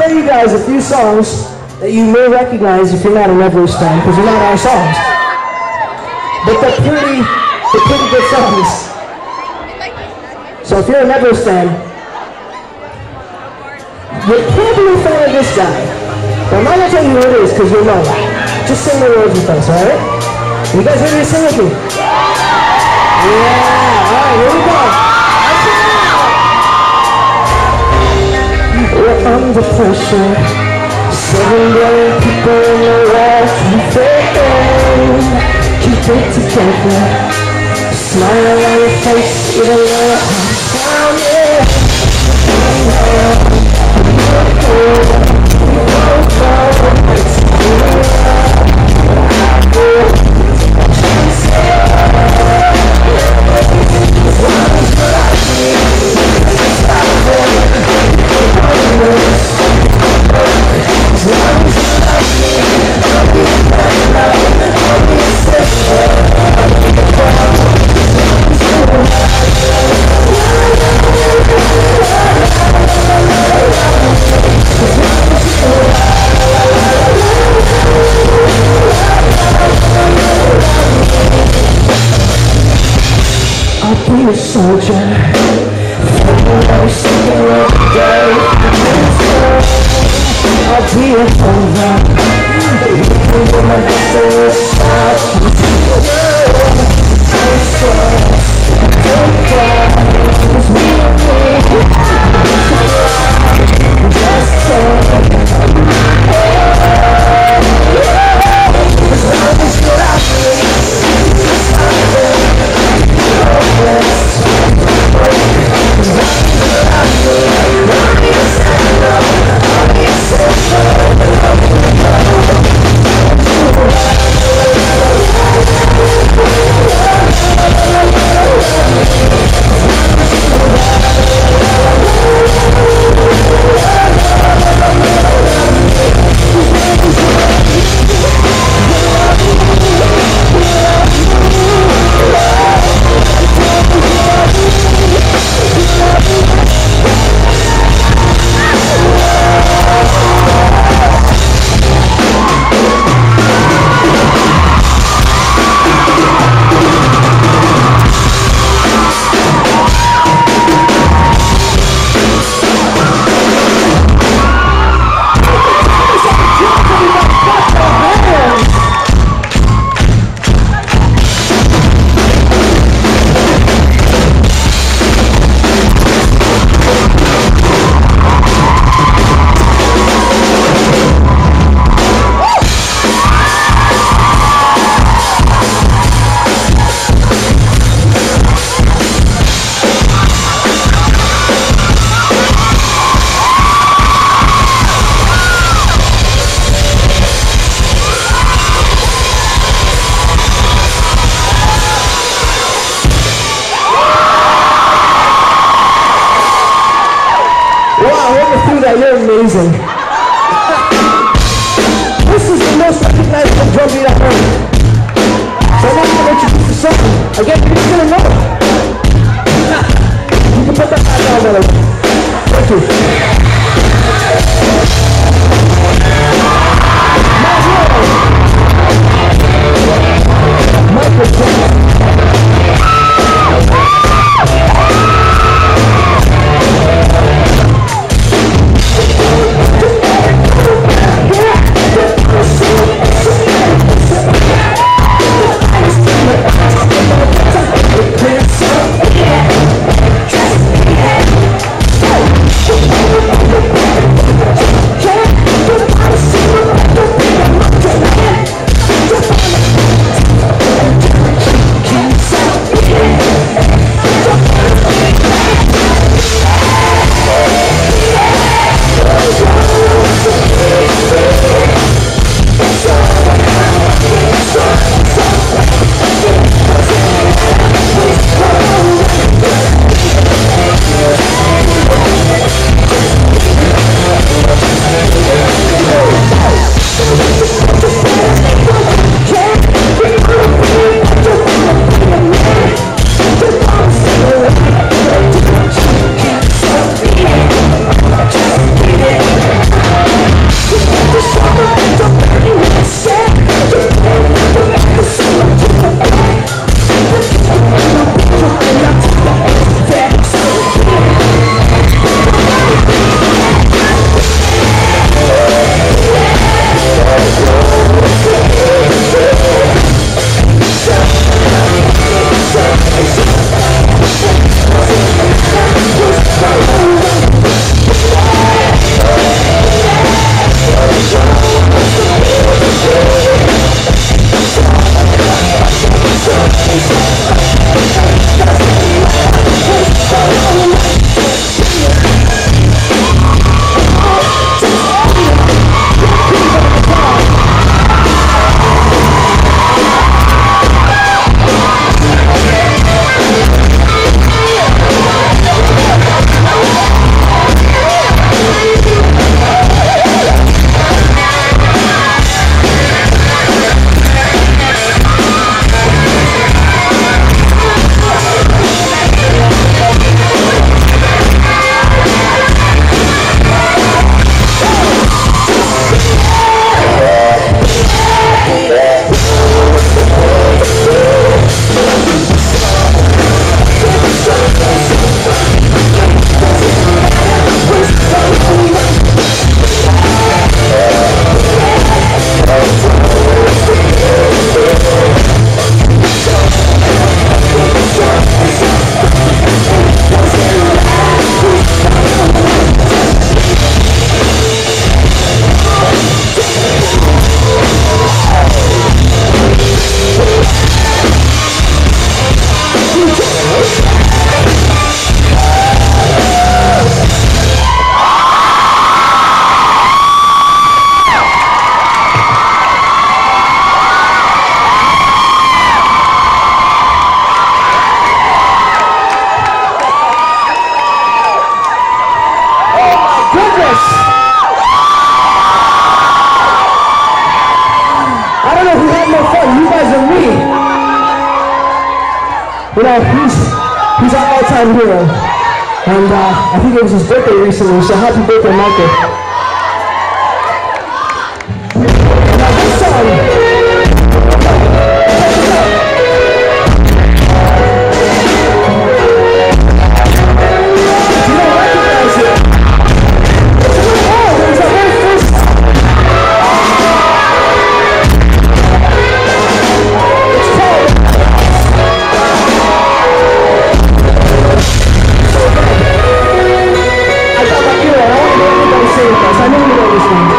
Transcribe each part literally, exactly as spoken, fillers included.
play you guys a few songs that you may recognize if you're not a Revelers fan, because they're not our songs. But they're pretty, they're pretty good songs. So if you're a Revelers fan, you can't be a fan of this guy. But I'm not going to tell you who it is, because you'll know. Just sing the words with us, alright? You guys ready to sing with me? Yeah, alright, here we go. We're under pressure. Seven billion people in the world to fail. Keep it together. Smile on your face, even though I'm down, yeah. Be a soldier, every single day. I'll be a hero. You can do my best to stop. I'm so don't cry. It's me and me. Just say as long as you're out you're amazing. This is the most recognizable drum beat I've heard. So I'm not going to introduce the song. Again, you're just going to know it. You can put that back down, brother. Thank you. Michael Jackson. Yeah. You know, he's, he's our all-time hero. And uh, I think it was his birthday recently, so happy birthday, Michael. Now this song, I know you know this one.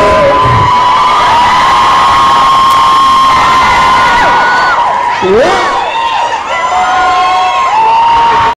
Yeah.